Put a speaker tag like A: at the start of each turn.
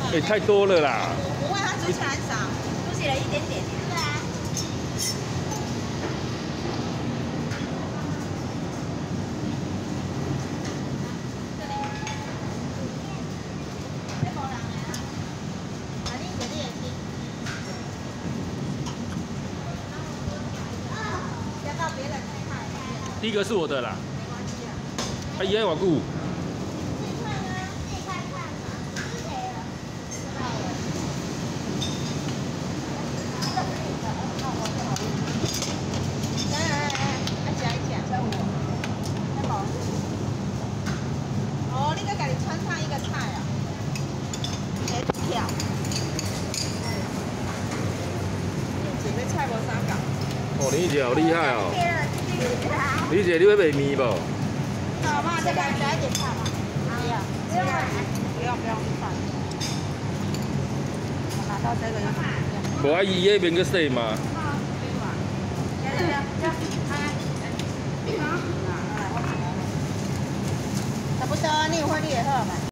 A: 也太多了啦。
B: 不会，它煮起来很少，煮起来一点点。对啊。这里。这没人的啊。啊，你这里也是。要到别人去看。
A: 第一个是我的啦。
B: 没关系啊。
A: 哎呀，我顾。
B: 哦，你搁家己穿插一个菜啊？跳。一个菜无啥讲。
A: 哦，你姐好厉害哦！你姐你会卖面不？
B: 好嘛，再来加一点菜嘛。不要，不用，不用，不用饭。我拿到这个就。
A: 无阿姨那边个洗吗？
B: 差不多，你有火你会好嘛？